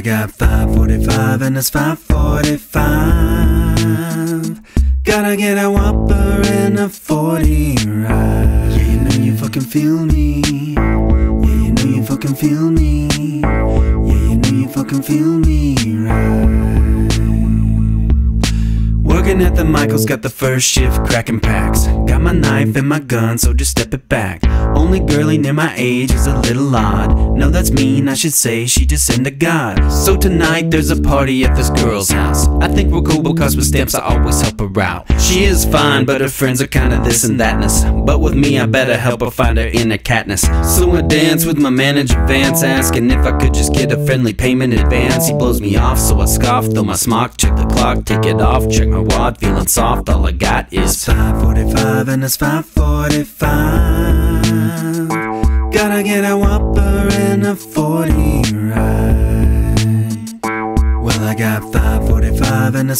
got 5:45 and it's 5:45. Gotta get a Whopper and a 40 right. Yeah, you know you fucking feel me. Yeah, you know you fucking feel me. Yeah, you know you fucking feel me right. Working at the Michaels, got the first shift, cracking packs. Got my knife and my gun, so just step it back. Only girlie near my age is a little odd. No, that's mean, I should say she just into God. So tonight there's a party at this girl's house. I think we're cool because with stamps I always help her out. She is fine, but her friends are kinda this and thatness. But with me I better help her find her inner catness. So I dance with my manager Vance, asking if I could just get a friendly payment in advance. He blows me off, so I scoff, throw my smock, check the clock, take it off, check my wad, feeling soft. All I got is 5:45 and it's 5:45. Gotta get a Whopper and a 40 right. Well, I got 5:45 and it's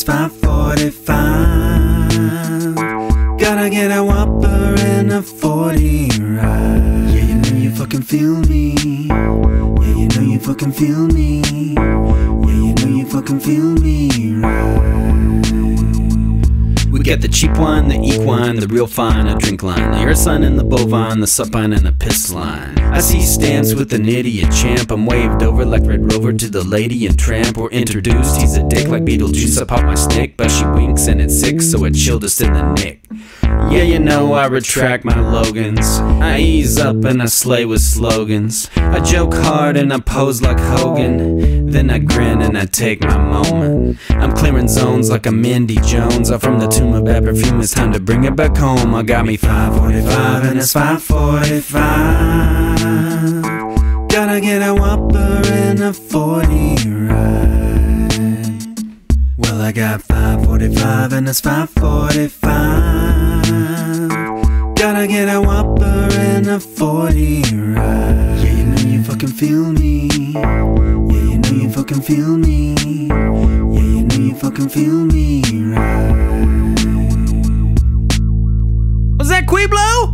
5:45. Gotta get a Whopper and a 40 right. Yeah, you know you fucking feel me. Yeah, you know you fucking feel me. Yeah, you know you fucking feel me right. We got the cheap wine, the equine, the real fine, a drink line, the air sign and the bovine, the supine and the piss line. I see stamps with an idiot champ. I'm waved over like Red Rover to the lady and tramp. We're introduced, he's a dick like Beetlejuice. I pop my stick, but she winks and it's sick, so it chilled us in the nick. Yeah, you know I retract my Logans. I ease up and I slay with slogans. I joke hard and I pose like Hogan. Then I grin and I take my moment. I'm clearing zones like I'm Mindy Jones. I'm from the tomb of bad perfume, it's time to bring it back home. I got me 5:45 and it's 5:45. Gotta get a Whopper and a 40 right. Well, I got 5:45 and it's 5:45. Gotta get a Whopper and a 40 right. Yeah, you know you fucking feel me. Yeah, you know you fucking feel me. Yeah, you know you fucking feel me right. Was that Quiblo?